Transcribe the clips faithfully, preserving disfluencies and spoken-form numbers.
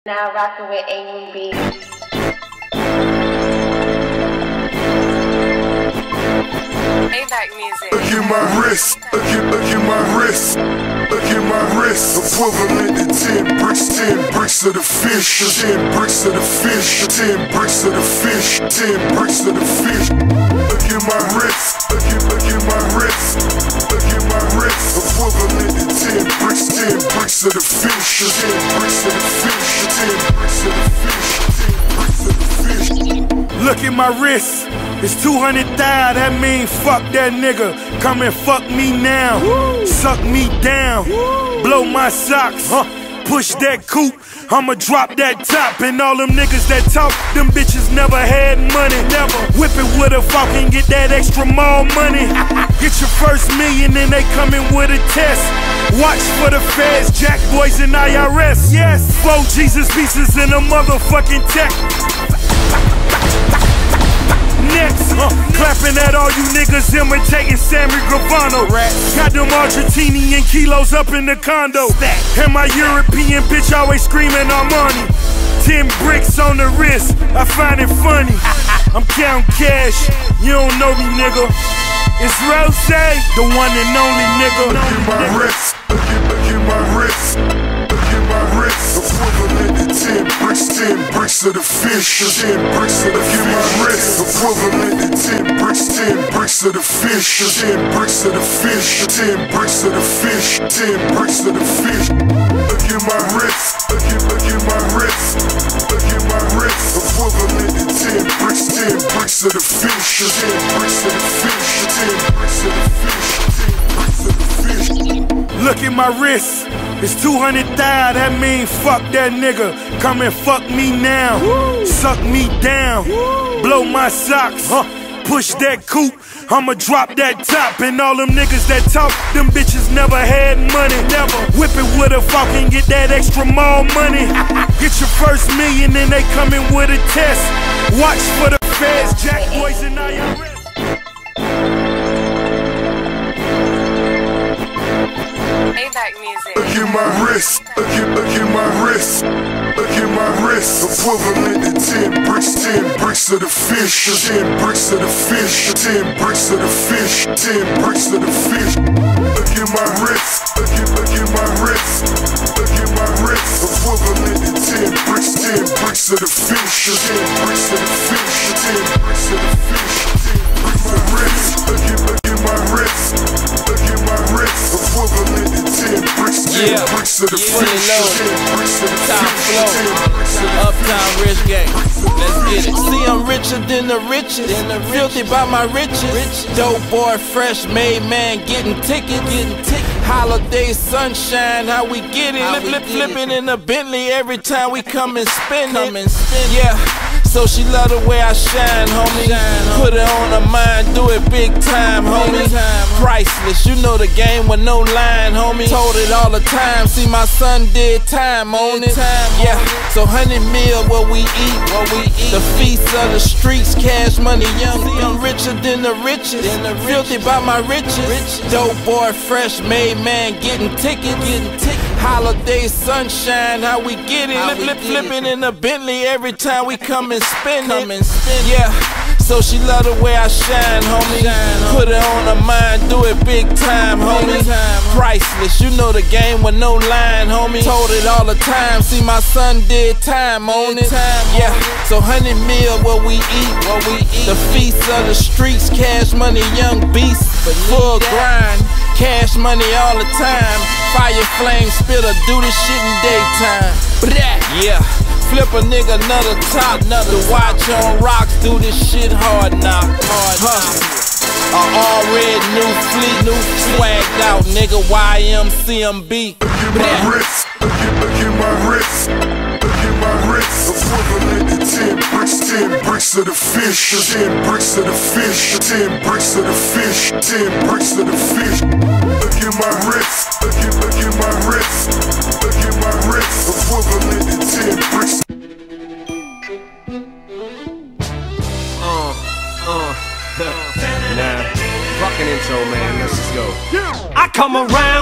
Now rocking with A U B. Maybach music. Look at my wrist, look at, look at my wrist, look at my wrist. Equivalent to ten bricks, ten bricks of the fish, ten bricks of the fish, ten bricks of the fish, ten bricks of the fish. Look at my wrist, look at, look at my wrist, look at my wrist. Equivalent to ten bricks, ten bricks of the fish, ten bricks of the fish, ten bricks of the fish, ten bricks of the fish. Look at my wrist, it's two hundred thousand, that mean fuck that nigga. Come and fuck me now, Woo. Suck me down, Woo. Blow my socks, huh. Push that coupe, I'ma drop that top. And all them niggas that talk, them bitches never had money. Never whip it with a fork and get that extra more money. Get your first million and they coming with a test. Watch for the feds, Jack Boys and I R S. Yes, four Jesus pieces in a motherfucking tech. Next, uh, clapping at all you niggas imitating Sammy Gravano. Got them Argentinian kilos up in the condo. And my European bitch always screaming Armani. Ten bricks on the wrist, I find it funny. I'm counting cash, you don't know me, nigga. It's Rose, the one and only nigga. Look at my wrist, look at, look at my wrist, look at my wrist. Equivalent to ten bricks, ten bricks of the fish, ten bricks of the fish. Look at my wrist, equivalent to ten bricks, ten bricks of the fish, ten bricks of the fish, ten bricks of the fish, ten bricks of the fish. Look at my wrist, look at, look at my wrist, look at my wrist. Equivalent to ten bricks, ten bricks of the fish, ten bricks of the fish, ten bricks of the fish, ten bricks of the fish. Look at my wrist, it's two hundred thousand, that mean fuck that nigga. Come and fuck me now, Woo. Suck me down, Woo. Blow my socks, huh. Push that coupe, I'ma drop that top. And all them niggas that talk, them bitches never had money. Never whip it with a fork and get that extra more money. Get your first million and they coming with a test. Watch for the feds, Jack Boys and I R S. Maybach music. Look at my wrist, look at, look at my wrist, look at my wrist. Equivalent to ten bricks, ten bricks of the fish, ten bricks of the fish, ten bricks of the fish, ten bricks of the fish. Look at my wrist, look at, look at my wrist, look at my wrist. Equivalent to ten bricks, ten bricks of the fish, ten bricks of the fish, ten bricks of the fish, ten bricks of the wrist. Look at, look at my wrist, look at my wrist. Equivalent to ten bricks, ten yeah. bricks of the yeah. fish, ten bricks of the Top fish, ten bricks of the fish. Uptown Rich Gang, let's get it. See, I'm richer than the richest, filthy by my riches. Dope boy, fresh made man, getting tickets, getting tickets. Holiday sunshine, how we get it? Flip, flip, flipping in a Bentley every time we come and spin it. Yeah. So she love the way I shine, homie. Put it on her mind, do it big time, homie. Priceless, you know the game with no line, homie. Told it all the time, see my son did time on it. Yeah, so hundred mil what we eat, what we eat. The feast of the streets, cash money, young. I'm richer than the richest, filthy by my riches. Dope boy, fresh made man, getting tickets, getting tickets. Holiday sunshine, how we get it? Flip, flip, flipping in a Bentley every time we come and spin it. Yeah, so she love the way I shine, homie. Put it on her mind, do it big time, homie. Priceless, you know the game with no line, homie. Told it all the time, see my son did time on it. Yeah, so hundred mil what we eat, what we eat. The feast of the streets, cash money, young beast, full grind. Cash money all the time. Fire flame spitter, do this shit in daytime. Yeah, flip a nigga another top, another watch on rocks, do this shit hard knock. Hard knock. A all red new fleet, new swagged out, nigga Y M C M B. Look at my wrist, look at, look at my wrist, look at my wrist. Equivalent to ten bricks, ten bricks of the fish, ten bricks of the fish, ten bricks of the fish, ten bricks of the fish. Look at my wrist, look at, look at my wrist, look at my wrist. Equivalent to ten bricks. Uh, uh, nah, fucking intro, man. Let's just go. I come around like what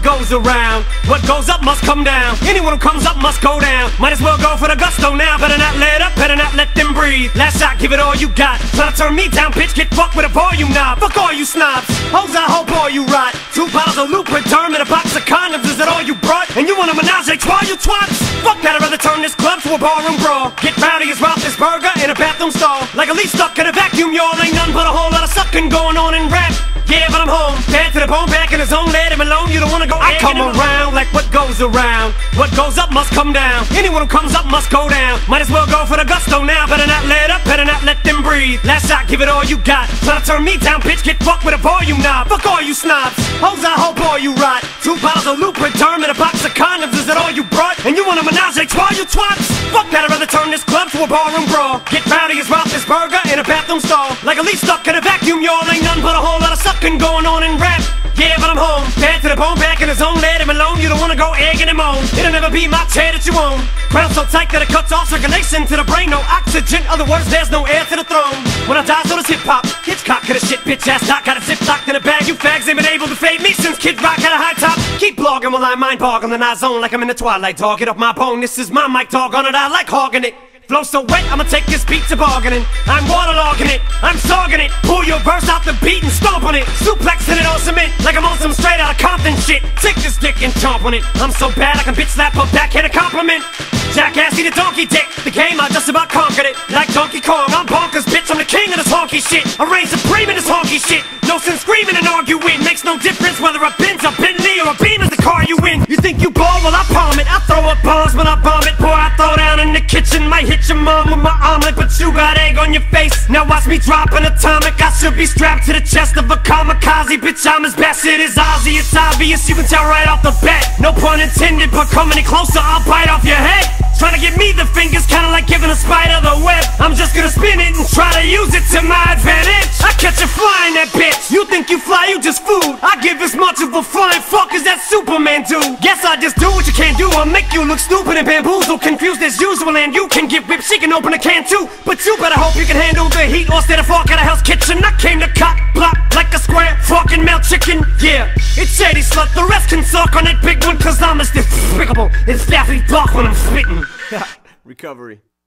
goes around, what goes up must come down. Anyone who comes up must go down. Might as well go for the gusto now. Better not let up, better not let them breathe. Last shot, give it all you got. Tryna turn me down, bitch, get fucked with a volume knob. Fuck all you snobs, hoes I hope all you rot. Two bottles of Lubriderm and a box of condoms, is that all you brought? And you want a menage a trois, you twats? Fuck that, I'd rather turn this club to a barroom brawl. Get rowdy as Roethlisberger in a bathroom stall. Like a leaf stuck in a vacuum, y'all. Ain't nothing but a whole lot of sucking going on in rap. Yeah, but I'm home, bad to the bone, back in his own, let him alone. You don't wanna go. I come around like what goes around. What goes up must come down. Anyone who comes up must go down. Might as well go for the gusto now. Better not let up, better not let them breathe. Last shot, give it all you got. Tryna turn me down, bitch, get fucked with a volume knob. Fuck all you snobs, hoes I hope all you rot. Two bottles of Lubriderm and a box of condoms, is that all you brought? And you want a menage a trois, you twats? Fuck that, I'd rather turn this club to a barroom brawl. Get rowdy as Roethlisberger in a bathroom stall. Like a leaf stuck in a vacuum, y'all. Ain't nothing but a whole lot of sucking going on in rap. Yeah, but I'm home, bad to the bone, back in his own, let him alone. You don't wanna go egging him on. It'll never be my chair that you own. Crown so tight that it cuts off circulation to the brain. No oxygen, other words, there's no air to the throne. When I die, so does hip-hop. Hitchcock could a shit bitch ass doc. Got a zip locked in a bag. You fags ain't been able to fade me since Kid Rock had a high top. Keep blogging while I mind boggle and I zone like I'm in the twilight, dog. Get off my bone, this is my mic, dog on it. I like hogging it. Flow so wet, I'ma take this beat to bargaining. I'm waterlogging it, I'm sogging it. Pull your verse out the beat and stomp on it. Suplexing it on cement like I'm on some straight out of Compton shit. Take this dick and chomp on it. I'm so bad I can bitch slap a backhand a compliment. Jackass eat a donkey dick. The game I just about conquered it. Like Donkey Kong, I'm bonkers, bitch. I'm the king of this honky shit. I reign supreme in this honky shit. No sense screaming and arguing. Makes no difference whether a Benz, a Bentley, or a Beam is the car you win. You think you ball? Well I palm it. I throw up bombs when I bomb it. Boy, I throw down in the kitchen. Might hit your mom with my omelet, but you got egg on your face. Now watch me drop an atomic. I should be strapped to the chest of a kamikaze. Bitch, I'm as bad shit as Ozzy. It's obvious, you can tell right off the bat. No pun intended, but coming any closer, I'll bite off your head. Trying to give me the fingers, kinda like giving a spider the web. I'm just gonna spin it and try to use it to my advantage. I catch a fly in that bitch. You think you fly, you just food. I give as much of a flying fuck as that Superman do. Guess I just do what you can't do. I'll make you look stupid and bamboozled, confused as usual. And you can get whipped, she can open a can too. But you better hope you can handle the heat or stay the fuck out of Hell's Kitchen. I came to cock block like a square fucking melt chicken. Yeah, it's shady slut, the rest can suck on that big one. Cause I'm as despicable as Daffy Duck when I'm spitting. Recovery.